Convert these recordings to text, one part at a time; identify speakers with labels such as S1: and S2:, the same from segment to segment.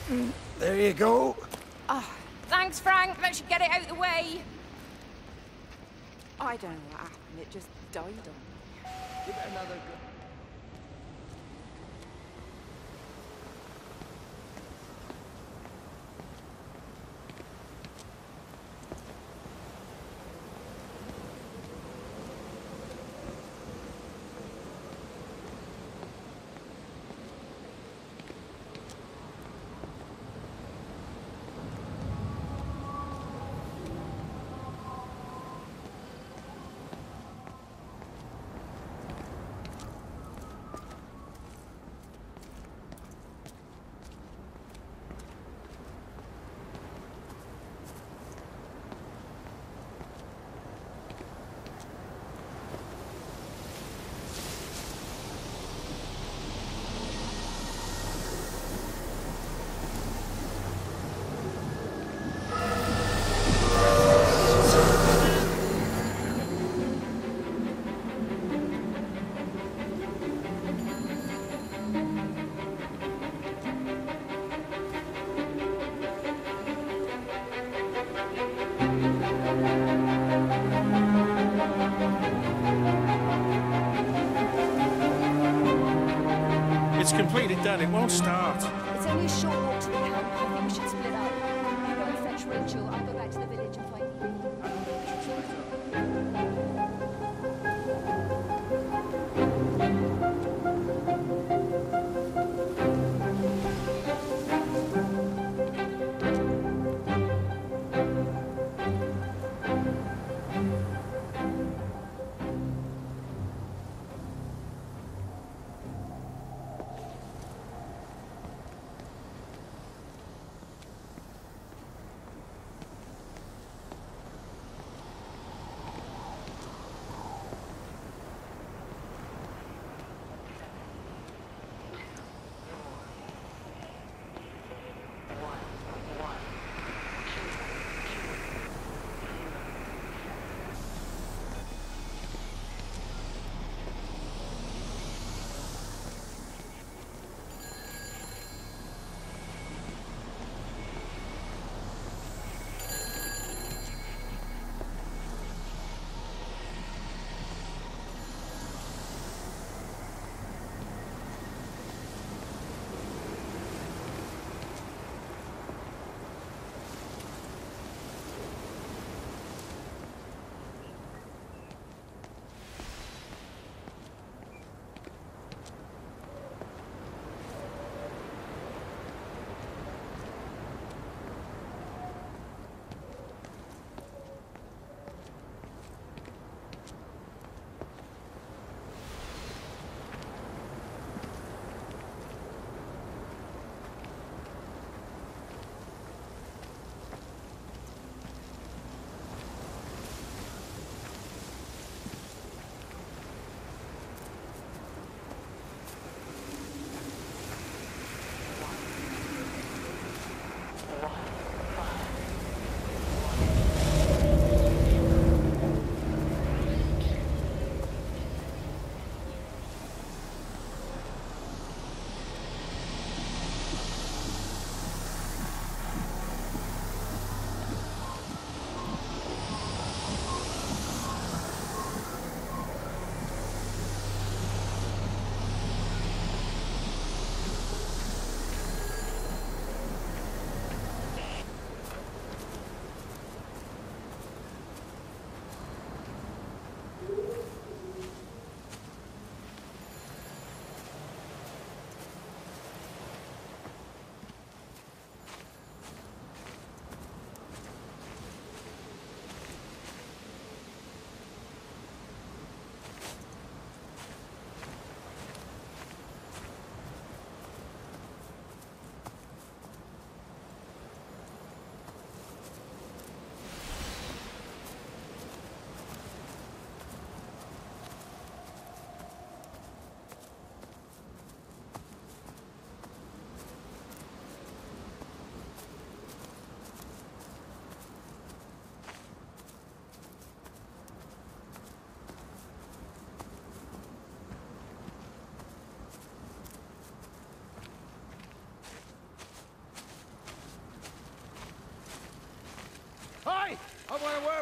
S1: There you go.
S2: Oh, thanks, Frank. That should get it out of the way. I don't know what happened. It just died on me.
S1: Give it another go.
S3: It's completely done. It won't start.
S4: It's only a short walk to the camp. I think we should split up. You go and fetch Rachel. I'll go back to the village and find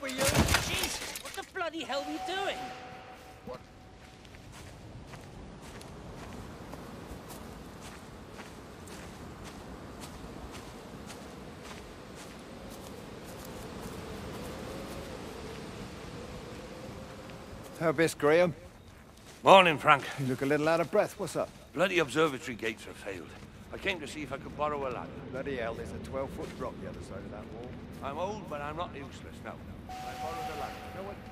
S1: up with you?
S5: Jesus, what the bloody hell are you doing?
S1: What? How best, Graham?
S6: Morning, Frank.
S1: You look a little out of breath. What's up?
S6: Bloody observatory gates have failed. I came to see if I could borrow a ladder.
S1: Bloody hell, there's a 12-foot drop the other side of that wall.
S6: I'm old, but I'm not useless now. I borrowed a ladder.
S1: You know what?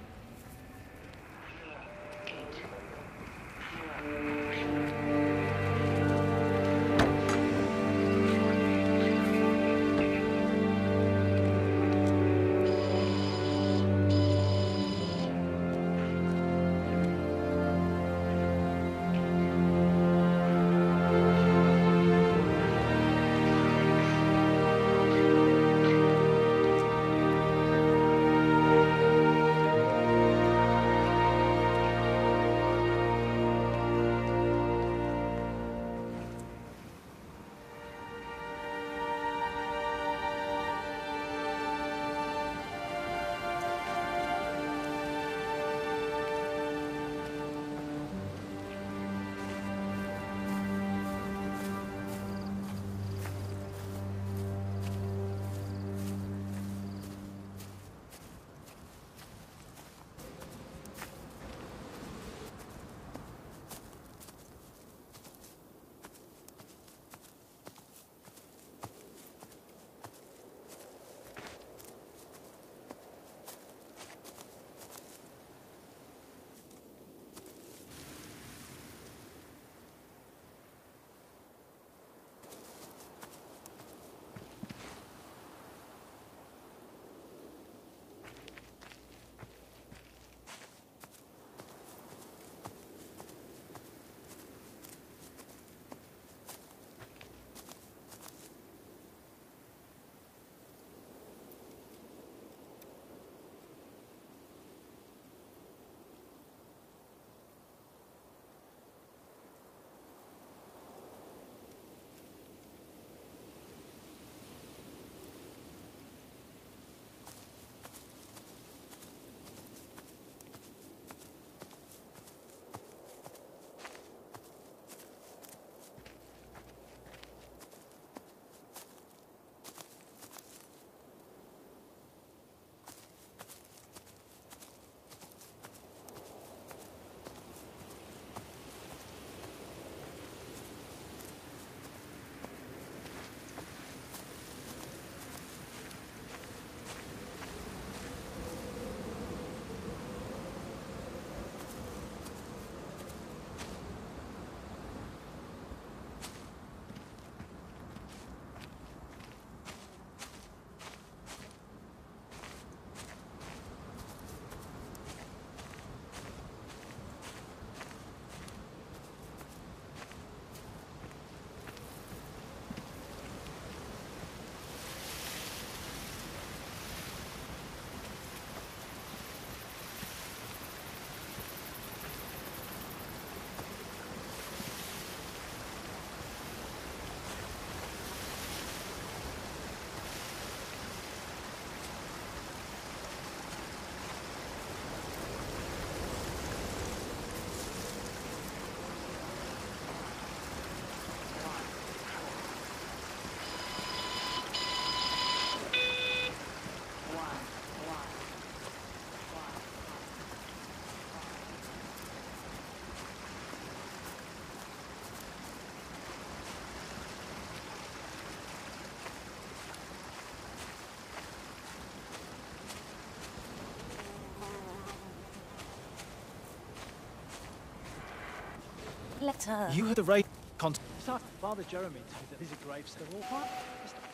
S5: Letter.
S7: You had the right contact. Father Jeremy told me that these are graves. They're all fine.